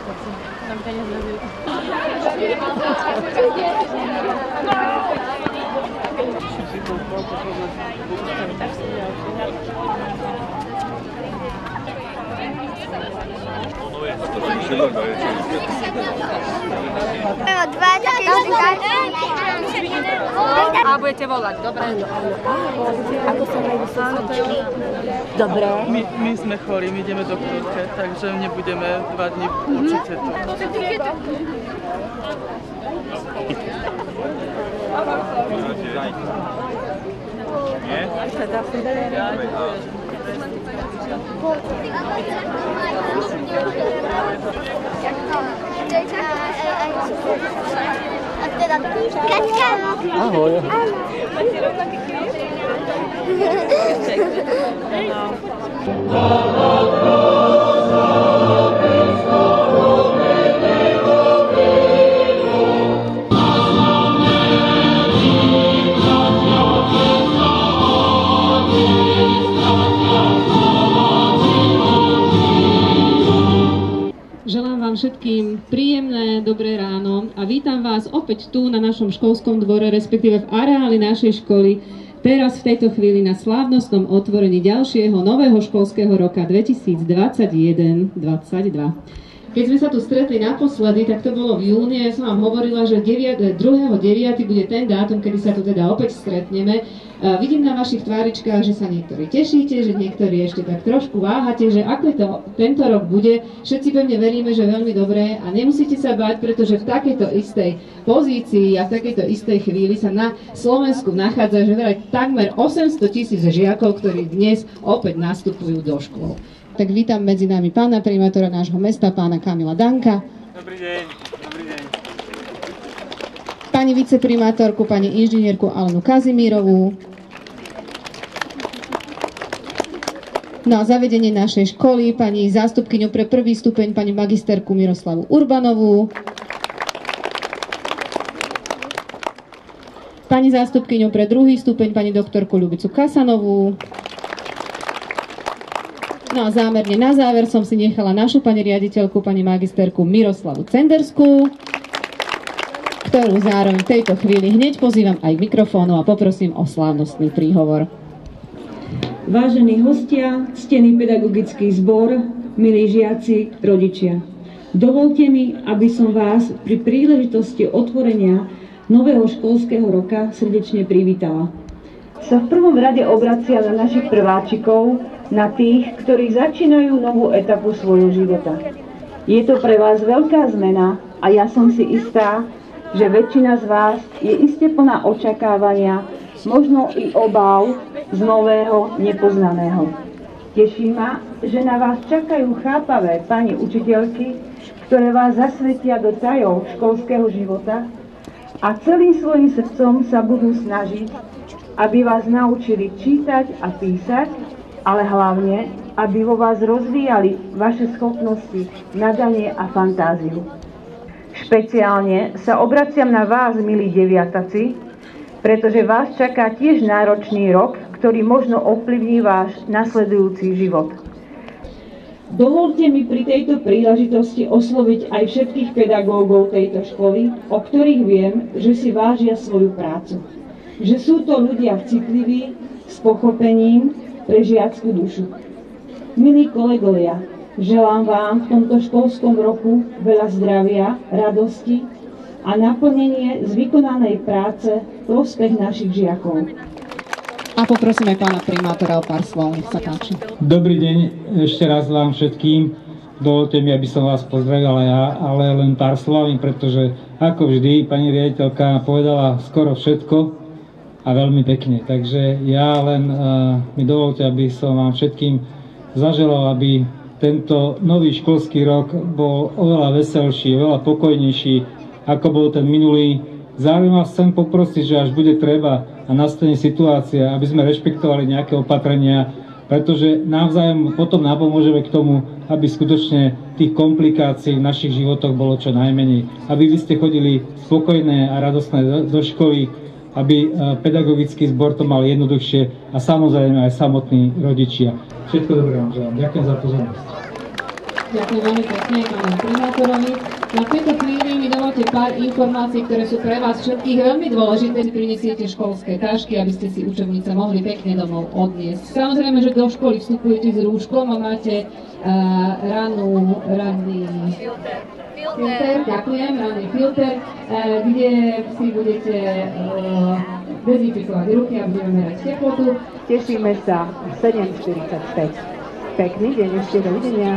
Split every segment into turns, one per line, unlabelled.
Nám peniaz nezili. A budete volať, dobre?
Ako sa majú susedičky? Dobre.
My sme chorí, my ideme do Krútke, takže nebudeme 2 dní určite tu. Nie?
Ahoj.
Želám vám všetkým príjemné, dobré ráno a vítam vás opäť tu na našom školskom dvore, respektíve v areáli našej školy, teraz v tejto chvíli na slávnostnom otvorení ďalšieho nového školského roka 2021-2022. Keď sme sa tu stretli naposledy, tak to bolo v júni, ja som vám hovorila, že 2.9. bude ten dátum, kedy sa tu teda opäť stretneme. Vidím na vašich tváričkách, že sa niektorí tešíte, že niektorí ešte tak trošku váhate, že ako to tento rok bude. Všetci pevne veríme, že veľmi dobré a nemusíte sa báť, pretože v takejto istej pozícii a v takejto istej chvíli sa na Slovensku nachádza, že vraj takmer 800,000 žiakov, ktorí dnes opäť nastupujú do škôl. Tak vítam medzi nami pána primátora nášho mesta, pána Kamila Danka.
Dobrý deň, dobrý deň.
Pani viceprimátorku, pani inžinierku Alenu Kazimírovú. No a zavedenie našej školy, pani zástupkyňu pre 1. stupeň, pani magisterku Miroslavu Urbanovú. Pani zástupkyňu pre 2. stupeň, pani doktorku Ľubicu Kasanovú. No a zámerne na záver som si nechala našu pani riaditeľku, pani magisterku Miroslavu Cenderskú, ktorú zároveň v tejto chvíli hneď pozývam aj k mikrofónu a poprosím o slávnostný príhovor.
Vážení hostia, ctený pedagogický zbor, milí žiaci, rodičia. Dovolte mi, aby som vás pri príležitosti otvorenia nového školského roka srdečne privítala. Sa v prvom rade obraciam na našich prváčikov, na tých, ktorí začínajú novú etapu svojho života. Je to pre vás veľká zmena a ja som si istá, že väčšina z vás je iste plná očakávania, možno i obáv z nového, nepoznaného. Teší ma, že na vás čakajú chápavé pani učiteľky, ktoré vás zasvetia do tajov školského života a celým svojim srdcom sa budú snažiť, aby vás naučili čítať a písať, ale hlavne, aby vo vás rozvíjali vaše schopnosti, nadanie a fantáziu. Špeciálne sa obraciam na vás, milí deviataci, pretože vás čaká tiež náročný rok, ktorý možno ovplyvní váš nasledujúci život. Dovoľte mi pri tejto príležitosti osloviť aj všetkých pedagógov tejto školy, o ktorých viem, že si vážia svoju prácu. Že sú to ľudia citliví, s pochopením pre žiackú dušu. Milí kolegovia, želám vám v tomto školskom roku veľa zdravia, radosti a naplnenie z vykonanej práce v prospech našich žiakov.
A poprosíme pána primátora o pár slov, nech sa páči.
Dobrý deň ešte raz vám všetkým. Dovolte mi, aby som vás pozdravil ja, ale len pár slovami, pretože ako vždy pani riaditeľka povedala skoro všetko a veľmi pekne. Takže ja len mi dovolte, aby som vám všetkým zaželal, aby tento nový školský rok bol oveľa veselší, oveľa pokojnejší, ako bol ten minulý. Zároveň vás chcem poprosiť, že až bude treba a nastane situácia, aby sme rešpektovali nejaké opatrenia, pretože navzájom potom napomôžeme k tomu, aby skutočne tých komplikácií v našich životoch bolo čo najmenej. Aby vy ste chodili spokojné a radostné do školy, aby pedagogický zbor to mal jednoduchšie a samozrejme aj samotní rodičia. Všetko dobré vám želám. Ďakujem za pozornosť.
Ďakujem veľmi pekne pánu primátorovi. Na tejto chvíli mi dovolte pár informácií, ktoré sú pre vás všetkých veľmi dôležité. Prinesiete školské tašky, aby ste si učebnice mohli pekne domov odniesť. Samozrejme, že do školy vstupujete s rúškom a máte ranný filter, ďakujem, ranný filter, kde si budete dezinfikovať ruky a budeme merať teplotu.
Tešíme sa 7:45. Pekný deň ešte, dovidenia.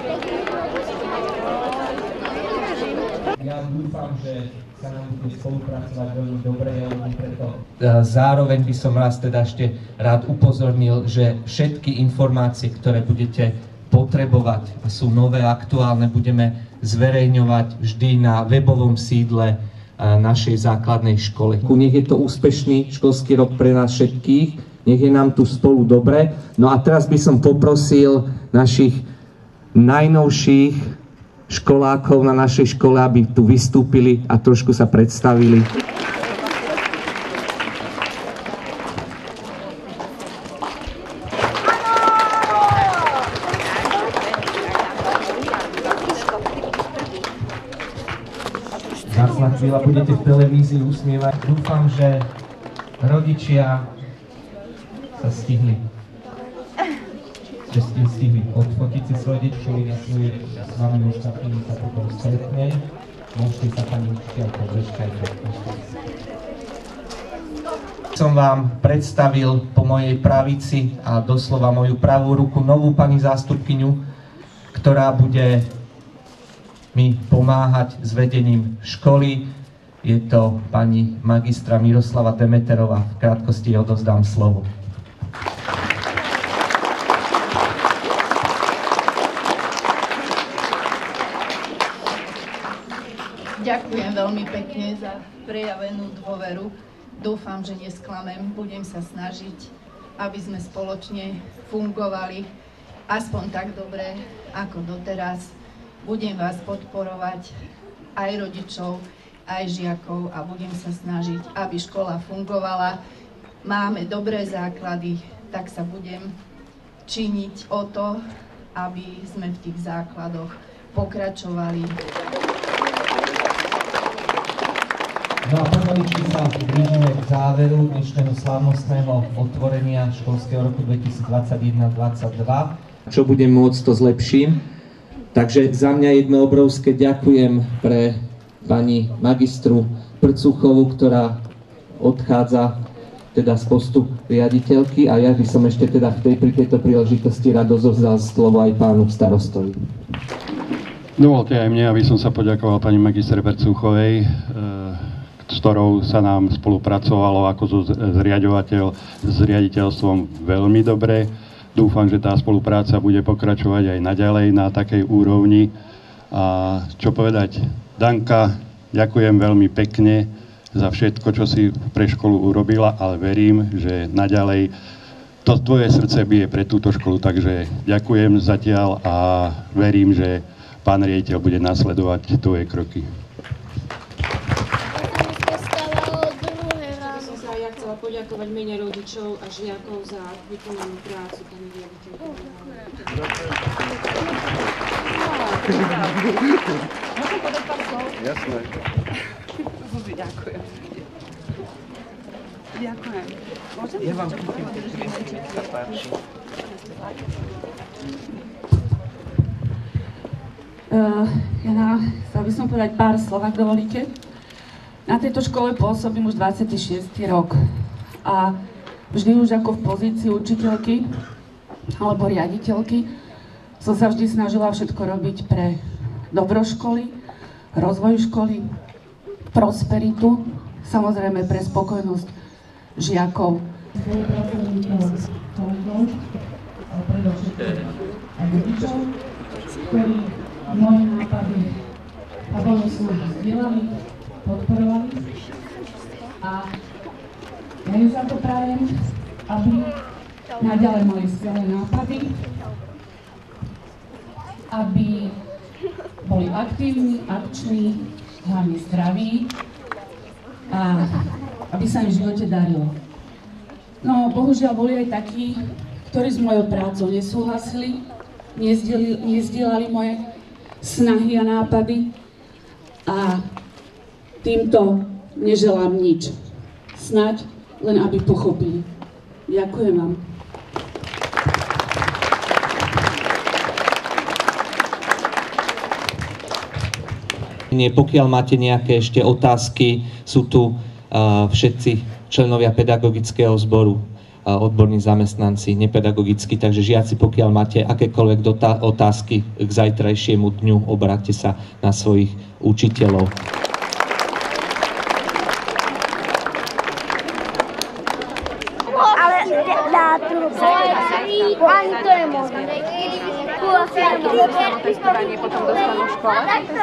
Ja dúfam, že sa nám bude spolupracovať veľmi dobre, preto zároveň by som vás teda ešte rád upozornil, že všetky informácie, ktoré budete potrebovať a sú nové, aktuálne, budeme zverejňovať vždy na webovom sídle našej základnej školy. Nech je to úspešný školský rok pre nás všetkých, nech je nám tu spolu dobre. No a teraz by som poprosil našich najnovších školákov na našej škole, aby tu vystúpili a trošku sa predstavili. Za chvíľa budete v televízii usmievať. Dúfam, že rodičia sa stihli odfotiť si svoje deti, s vami ostatnými sa potom stretne. Môžete sa pani učiteľko bežkať. Som vám predstavil po mojej pravici a doslova moju pravú ruku novú pani zástupkyňu, ktorá bude mi pomáhať s vedením školy. Je to pani magistra Miroslava Demeterová. V krátkosti jej odovzdám slovo.
Ďakujem veľmi pekne za prejavenú dôveru. Dúfam, že nesklamem. Budem sa snažiť, aby sme spoločne fungovali aspoň tak dobre, ako doteraz. Budem vás podporovať, aj rodičov, aj žiakov, a budem sa snažiť, aby škola fungovala. Máme dobré základy, tak sa budem činiť o to, aby sme v tých základoch pokračovali.
No a pomaličky sa blížime k záveru dnešného slávnostného otvorenia školského roku 2021-2022. Čo budem môcť, to zlepším. Takže za mňa jedno obrovské ďakujem pre pani magistru Prcuchovú, ktorá odchádza teda z postu riaditeľky, a ja by som ešte teda pri tejto príležitosti rád odovzdal slovo aj pánu starostovi.
Dovolte aj mne, aby som sa poďakoval pani magistre Prcuchovej, s ktorou sa nám spolupracovalo ako so s riaditeľstvom veľmi dobre. Dúfam, že tá spolupráca bude pokračovať aj naďalej na takej úrovni. A čo povedať, Danka, ďakujem veľmi pekne za všetko, čo si pre školu urobila, ale verím, že naďalej to tvoje srdce bije pre túto školu, takže ďakujem zatiaľ a verím, že pán riaditeľ bude nasledovať tvoje kroky.
Poďakovať mene rodičov a žiakov za vykonanú prácu, pani riaditeľka.
Môžem podať pár slov?
Jasné.
Ďakujem. Ďakujem. Môžem?
Ja vám kúpim sa páči.
Chcel by som povedať pár slov, ak dovolíte. Na tejto škole pôsobím už 26. rok. A vždy už ako v pozícii učiteľky alebo riaditeľky som sa vždy snažila všetko robiť pre dobro školy, rozvoj školy, prosperitu, samozrejme pre spokojnosť žiakov. Ktorí moje nápady a bonusy zdieľali, podporovali, a ja ju za to prajem, aby naďalej mali skvelé nápady, aby boli aktívni, akční, hlavne zdraví a aby sa im v živote darilo. No, bohužiaľ boli aj takí, ktorí s mojou prácou nesúhlasili, nezdielali moje snahy a nápady a týmto neželám nič. Snáď len aby pochopili. Ďakujem vám.
Pokiaľ máte nejaké ešte otázky, sú tu všetci členovia pedagogického zboru, odborní zamestnanci, nepedagogickí, takže žiaci, pokiaľ máte akékoľvek otázky k zajtrajšiemu dňu, obráťte sa na svojich učiteľov.
Ale dátum, ani to je možné.
Testovanie potom dostanú v škole?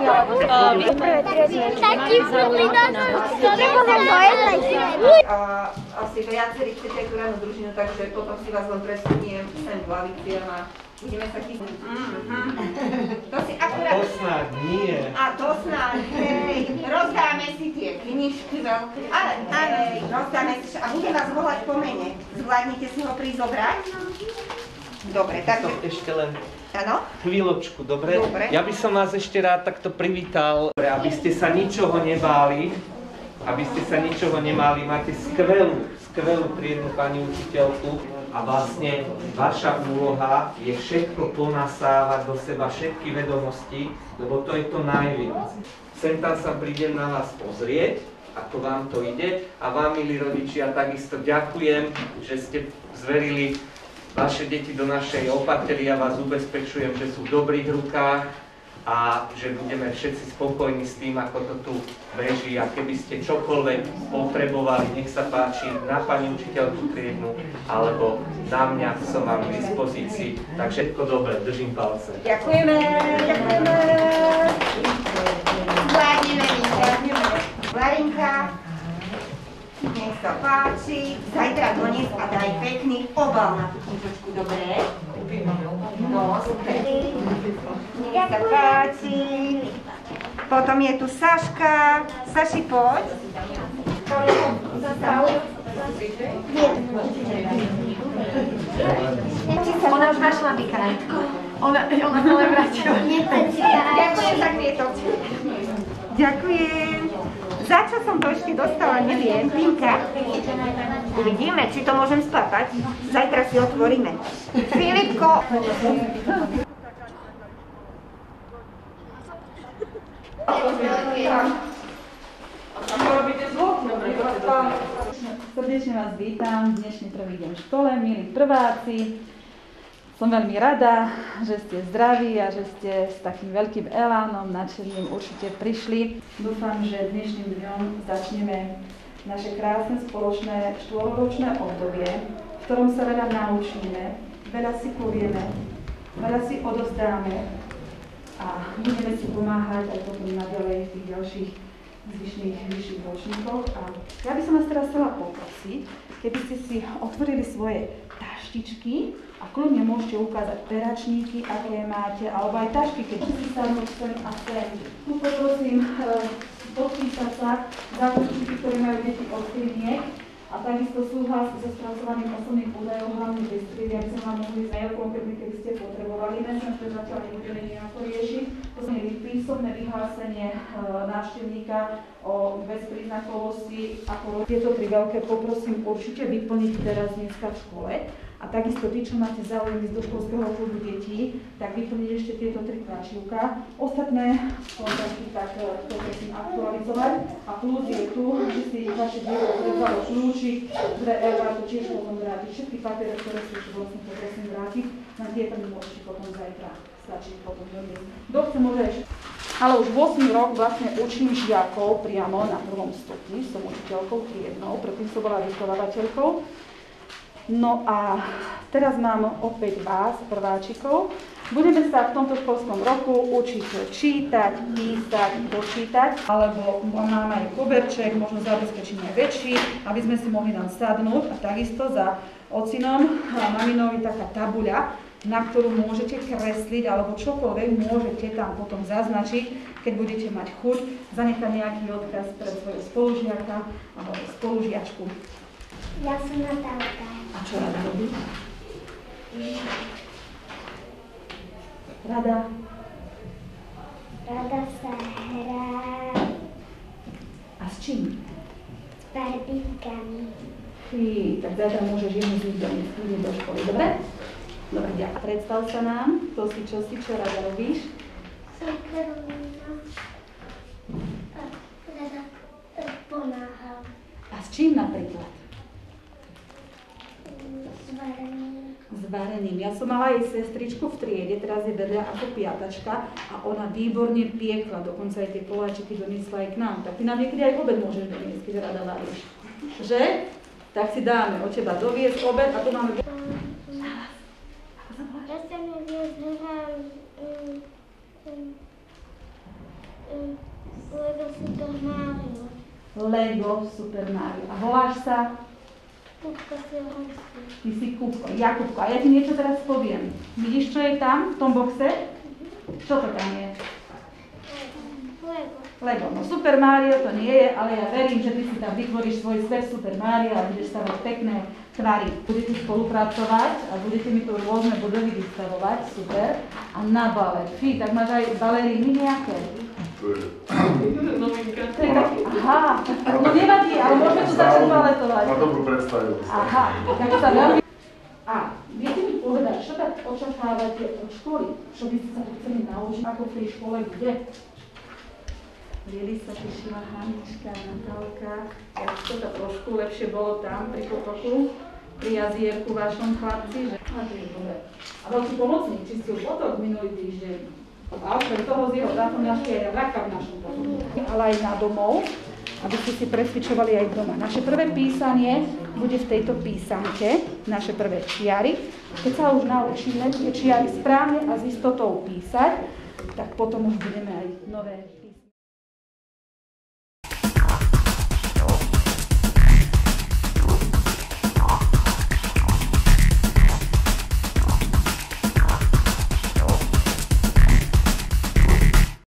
Asi viacerí chcete tú ranú družinu, takže potom si vás len presuniem sem k laviciam a budeme sa chystať. To si akurát...
To snáď nie.
A to snáď, hej. Rozdáme si tie knižky veľké. Ale hej, rozdáme si a budem vás volať po mene. Zvládnete si ho prísť zobrať? Dobre, tak...
Ešte len...
Áno?
Chvíľočku, dobre?
Dobre.
Ja by som vás ešte rád takto privítal, aby ste sa ničoho nebáli. Aby ste sa ničoho nemali, máte skvelú triednu pani učiteľku a vlastne vaša úloha je všetko ponasávať do seba, všetky vedomosti, lebo to je to najviac. Sem tam sa prídem na vás pozrieť, ako vám to ide a vám, milí rodičia, takisto ďakujem, že ste zverili vaše deti do našej opatery. Ja vás ubezpečujem, že sú v dobrých rukách a že budeme všetci spokojní s tým, ako to tu beží. A keby ste čokoľvek potrebovali, nech sa páči na pani učiteľku triednu alebo na mňa, som vám k dispozícii. Tak všetko dobré, držím palce.
Ďakujeme, ďakujeme. Zvládneme. Larinka, nech sa páči. Zajtra donies a daj pekný obal na tú knižočku, dobré? No, super. Nech sa páči. Potom je tu Saška. Saši, poď. Ona už našla vykrátku. Ona sa len vrátila. Ďakujem za kvietok. Ďakujem. Za čo som to ešte dostala, neviem. Pinka. Uvidíme, či to môžem spápať. Zajtra si otvoríme. Filipko.
Srdečne vás vítam v dnešný prvý deň v škole, milí prváci. Som veľmi rada, že ste zdraví a že ste s takým veľkým elánom, nadšením určite prišli. Dúfam, že dnešným dňom začneme naše krásne spoločné štvoročné obdobie, v ktorom sa veľa naučíme, veľa si povieme, veľa si odovzdáme a budeme si pomáhať aj potom naďalej v tých ďalších vyšších ročníkoch. A ja by som vás teraz chcela poprosiť, keby ste si otvorili svoje taštičky a kľudne môžete ukázať peračníky, aké máte, alebo aj tašky, keď si sadnúť sem a sem. Tu poprosím podpísať sa zákončíky, ktoré majú deti od kliniek a takisto súhlas so spracovaním osobných údajov, hlavne bez triedy, aby sme vám mohli z mailkom, keby ste potrebovali. Dnes to zatiaľ nebudeme nejako riešiť. To je písomné vyhlásenie návštevníka o bezpríznakovosti. Tieto tri veľké poprosím určite vyplniť teraz dneska v škole. A takisto tí, čo máte záujem ísť do školského klubu detí, tak vyplniť ešte tieto tri kvačívka. Ostatné kontakty tak prosím aktualizovať. A plus je tu, že si vaše dieťa prezvalo kľúčik, to tiež potom vrátiť. Všetky papiere, ktoré si už vlastne poprosím vrátiť, na tieto mi môžete potom zajtra stačiť potom doniesť. Kto chce, môže ešte. Ale už 8 rok vlastne učím žiakov priamo na prvom stupni, som učiteľkou triednou, predtým som bola vychovávateľkou. No a teraz mám opäť vás, prváčikov. Budeme sa v tomto školskom roku učiť čítať, písať, počítať, alebo mám aj koberček, možno zabezpečíme väčší, aby sme si mohli nám sadnúť a takisto za ocinom a maminou je taká tabuľa, na ktorú môžete kresliť, alebo čokoľvek môžete tam potom zaznačiť, keď budete mať chuť, zanechať nejaký odkaz pre svojho spolužiaka alebo spolužiačku.
Ja som Natálka.
A čo rada robí? Rada?
Rada sa hrá
A s čím?
s barbinkami.
Tak zajtra môžeš jednu z nich doniesť do školy, dobre? Dobre, ďakujem. Predstav sa nám, čo si, čo rada robíš?
Som Karolína. A rada pomáham.
A s čím napríklad?
S varením.
S varením. Ja som mala aj sestričku v triede, teraz je vedľa ako piatačka a ona výborne piekla, dokonca aj tie koláčiky doniesla aj k nám. Tak ty nám niekedy aj obed môžeš doniesť, keď rada varíš. Že? Tak si dáme od teba doviesť obed a tu máme...
Ja sa mi dnes hrám Lego Super Mario.
Lego Super Mario. A voláš sa?
Kupka Silvestre.
Ty si Kupko, Jakubko. A ja ti niečo teraz poviem. Vidíš, čo je tam, v tom boxe? Čo to tam je?
Lego.
Lego. No Super Mario to nie je, ale ja verím, že ty si tam vytvoríš svoj svet Super Mario a budeš stavať pekné tvary. Budete spolupracovať a budete mi tu rôzne budovy vystavovať, super. A na balet. Fí, tak máš aj baleríny nejaké? Aha, no nevadí, ale môžeme tu začať baletovať.
Má dobrú predstavu.
Aha, tak sa veľmi... A viete mi povedať, čo tak očakávate od školy? Čo by ste sa tu chceli naučiť, ako v tej škole bude? Lieli sa tešila Hanička, Natálka, jak to trošku lepšie bolo tam pri potoku, pri jazierku vašom chlapci, že... A to je dobre. A veľký pomocník čistil potok minulý týždeň. A okrem toho z jeho dátom našli aj raka v našom potoku. Ale aj na domov, aby ste si presvičovali aj doma. Naše prvé písanie bude v tejto písanke, naše prvé čiary. Keď sa už naučíme tie čiary správne a s istotou písať, tak potom už budeme aj nové